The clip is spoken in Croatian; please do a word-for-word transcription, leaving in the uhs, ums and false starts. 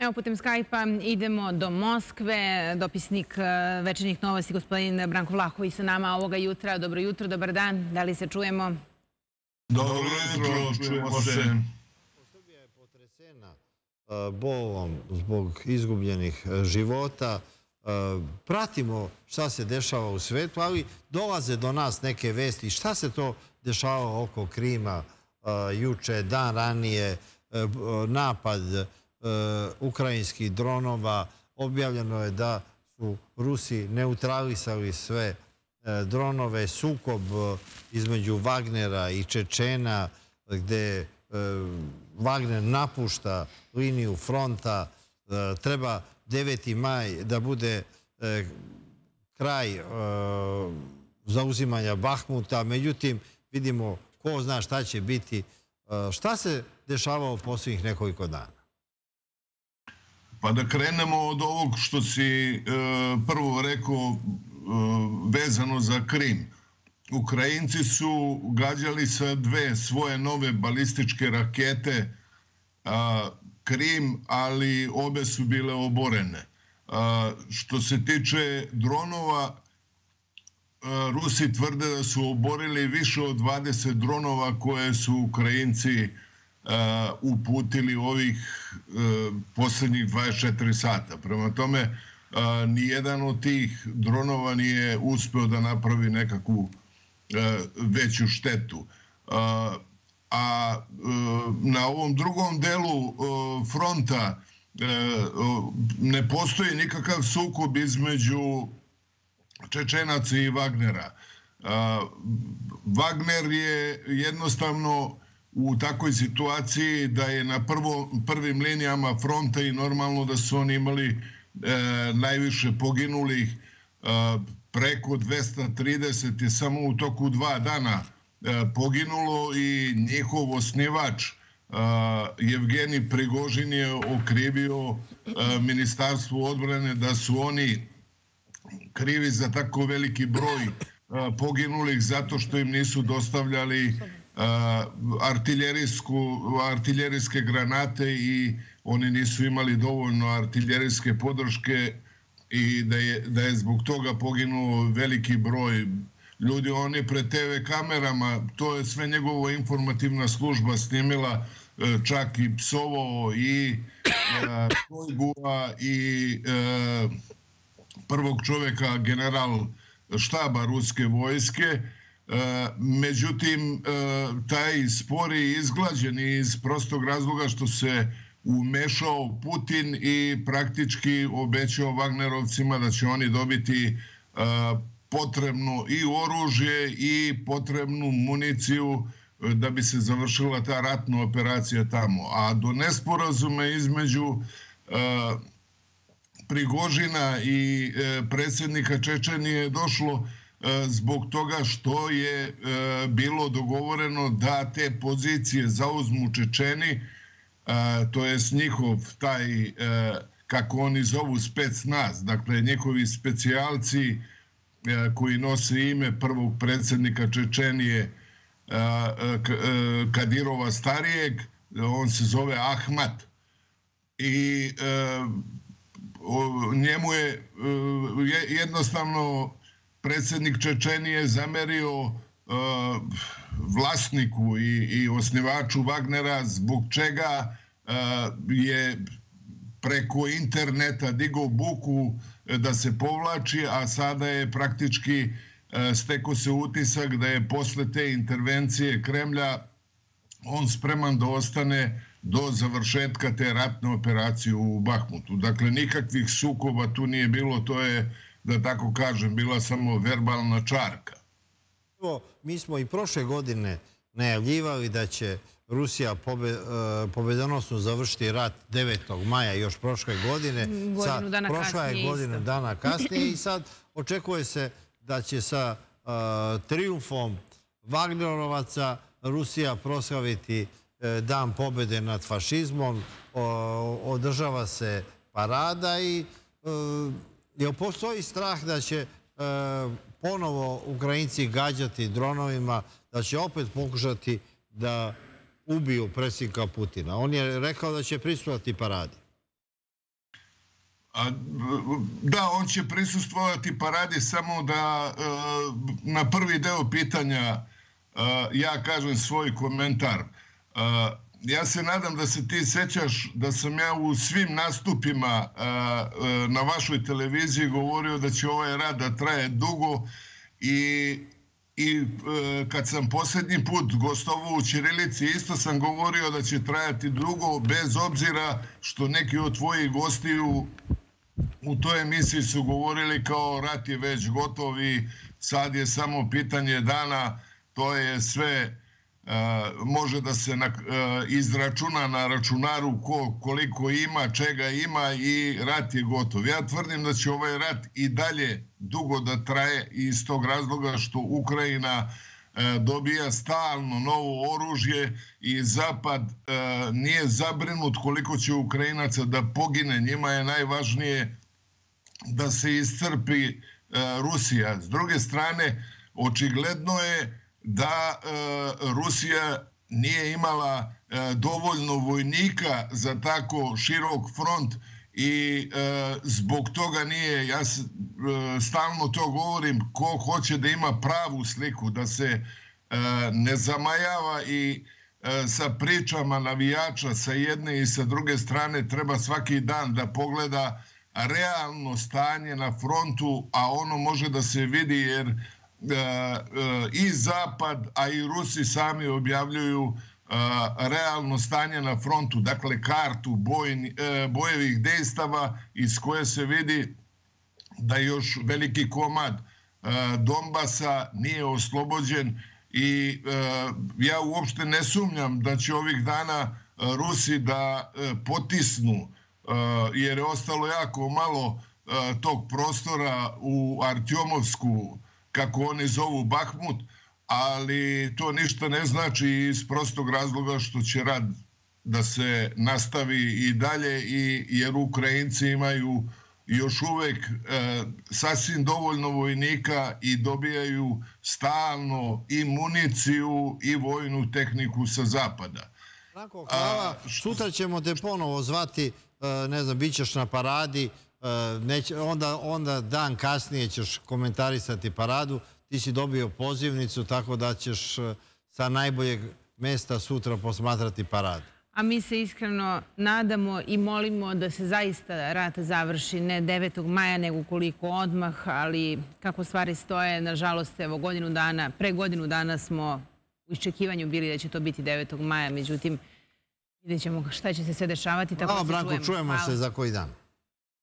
Evo, putem Skype-a idemo do Moskve. Dopisnik Večernjih novosti, gospodin Branko Vlahović sa nama ovoga jutra. Dobro jutro, dobar dan. Da li se čujemo? Dobro jutro, čujemo se. Srbija je potresena bolom zbog izgubljenih života. Pratimo šta se dešava u svetu, ali dolaze do nas neke vesti. Šta se to dešava oko Krima juče, dan ranije, napad ukrajinskih dronova. Objavljeno je da su Rusi neutralisali sve dronove, sukob između Wagnera i Čečena, gde Wagner napušta liniju fronta. Treba deveti maj da bude kraj zauzimanja Bahmuta. Međutim, vidimo ko zna šta će biti. Šta se dešavalo posljednjih nekoliko dana? Pa da krenemo od ovog što si prvo rekao vezano za Krim. Ukrajinci su gađali sa dve svoje nove balističke rakete Krim, ali obe su bile oborene. Što se tiče dronova, Rusi tvrde da su oborili više od dvadeset dronova koje su Ukrajinci uputili ovih posljednjih dvadeset četiri sata. Prema tome, nijedan od tih dronova nije uspeo da napravi nekakvu veću štetu. A na ovom drugom delu fronta ne postoji nikakav sukob između Čečenaca i Wagnera. Wagner je jednostavno u takvoj situaciji da je na prvim linijama fronta i normalno da su oni imali najviše poginulih. Preko dvesta trideset je samo u toku dva dana poginulo i njihov osnivač Jevgenij Prigožin je okrivio Ministarstvo odbrane da su oni krivi za tako veliki broj poginulih zato što im nisu dostavljali artiljerijske granate i oni nisu imali dovoljno artiljerijske podrške i da je zbog toga poginuo veliki broj ljudi. On je pred te ve kamerama, to je sve njegova informativna služba snimila, čak i psovao i Šojgua i prvog čovjeka general štaba ruske vojske. Međutim, taj spor je izglađen iz prostog razloga što se umešao Putin i praktički obećao Wagnerovcima da će oni dobiti potrebno i oružje i potrebnu municiju da bi se završila ta ratna operacija tamo. A do nesporazume između Prigožina i predsjednika Čečenije je došlo zbog toga što je bilo dogovoreno da te pozicije zauzmu Čečeni, to je njihov taj, kako oni zovu, specnaz, dakle njihovi specijalci koji nose ime prvog predsjednika Čečenije Kadirova starijeg, on se zove Ahmat. I njemu je jednostavno predsjednik Čečenije zamerio vlasniku i osnivaču Wagnera zbog čega je preko interneta digao buku da se povlači, a sada je praktički stekao se utisak da je posle te intervencije Kremlja on spreman da ostane do završetka te ratne operacije u Bahmutu. Dakle, nikakvih sukoba tu nije bilo, to je, da tako kažem, bila samo verbalna čarka. Mi smo i prošle godine najavljivali da će Rusija pobedonosno završiti rat devetog maja još prošle godine. Godinu dana kasnije. Prošla je godinu dana kasnije i sad očekuje se da će sa trijumfom Wagnerovaca Rusija proslaviti dan pobjede nad fašizmom. Održava se parada i postoji strah da će ponovo Ukrajinci gađati dronovima, da će opet pokušati da ubiju predsjednika Putina. On je rekao da će prisustvovati paradi. Da, on će prisustvovati paradi, samo da na prvi deo pitanja ja kažem svoj komentar. Ja se nadam da se ti sećaš da sam ja u svim nastupima na vašoj televiziji govorio da će ovaj rat da traje dugo i i kad sam posljednji put gostovao u ćirilici isto sam govorio da će trajati dugo, bez obzira što neki od tvojih gostiju u toj emisiji su govorili kao rat je već gotov i sad je samo pitanje dana. To je sve, može da se izračuna na računaru koliko ima, čega ima i rat je gotov. Ja tvrdim da će ovaj rat i dalje dugo da traje iz tog razloga što Ukrajina dobija stalno novo oružje i Zapad nije zabrinut koliko će Ukrajinaca da pogine. Njima je najvažnije da se iscrpi Rusija. S druge strane, očigledno je da Rusija nije imala dovoljno vojnika za tako širok front i zbog toga nije, ja stalno to govorim, ko hoće da ima pravu sliku, da se ne zamajava i sa pričama navijača sa jedne i sa druge strane, treba svaki dan da pogleda realno stanje na frontu, a ono može da se vidi jer i Zapad, a i Rusi sami objavljuju realno stanje na frontu, dakle kartu bojevih dejstava iz koje se vidi da još veliki komad Donbasa nije oslobođen i ja uopšte ne sumnjam da će ovih dana Rusi da potisnu, jer je ostalo jako malo tog prostora u Artjomovsku, kako oni zovu Bahmut, ali to ništa ne znači iz prostog razloga što će rat da se nastavi i dalje, jer Ukrajinci imaju još uvek sasvim dovoljno vojnika i dobijaju stalno i municiju i vojnu tehniku sa zapada. Branko, hvala. Sutra ćemo te ponovo zvati, ne znam, bit ćeš na paradi, onda dan kasnije ćeš komentarisati paradu. Ti si dobio pozivnicu, tako da ćeš sa najboljeg mesta sutra posmatrati paradu. A mi se iskreno nadamo i molimo da se zaista rat završi ne devetog maja, nego koliko odmah, ali kako stvari stoje, nažalost, evo godinu dana, pre godinu dana smo u iščekivanju bili da će to biti devetog maja, međutim, vidjet ćemo šta će se sve dešavati. Hvala, Branko, čujemo se za koji dan.